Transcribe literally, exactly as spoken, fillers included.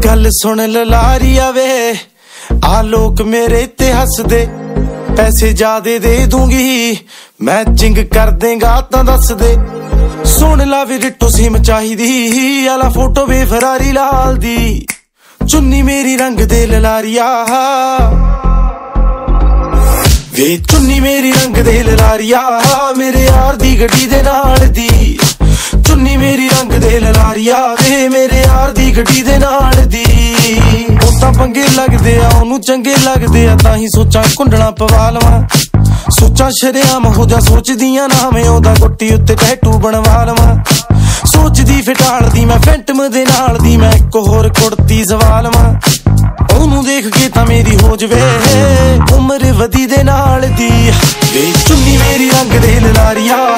गल सुन ललारिया वे आ लोग मेरे ते हस दे पैसे ज्यादा दे दूंगी मैचिंग कर देगा तां दस दे सुन ला वे डिटो सिम चाहिदी आला फोटो वे फरारी लाल दी चुन्नी मेरी रंग दे ललारिया वे चुन्नी मेरी रंग दे ललारिया मेरे यार दी गड्डी दे नाल दी चुन्नी मेरी रंग दे ललारिया वे मेरे यार दी गड्डी दे नाल दी ओ तां पंगे लगदे आ ओनू चंगे लगदे आ तां ही सोचां कुंडला पवा लवां सोचां शरेआम हो जा सोचदियां ना मैं ओदा गुट्टी उत्ते टैटू बनवा लवां सोचदी फिटाल दी मैं फैंटम दे नाल दी मैं इक होर कुड़ती सवा लवां ओनू देख के तां मेरी हो जवे उम्र वधी दे नाल दी वे चुन्नी मेरी रंग दे ललारिया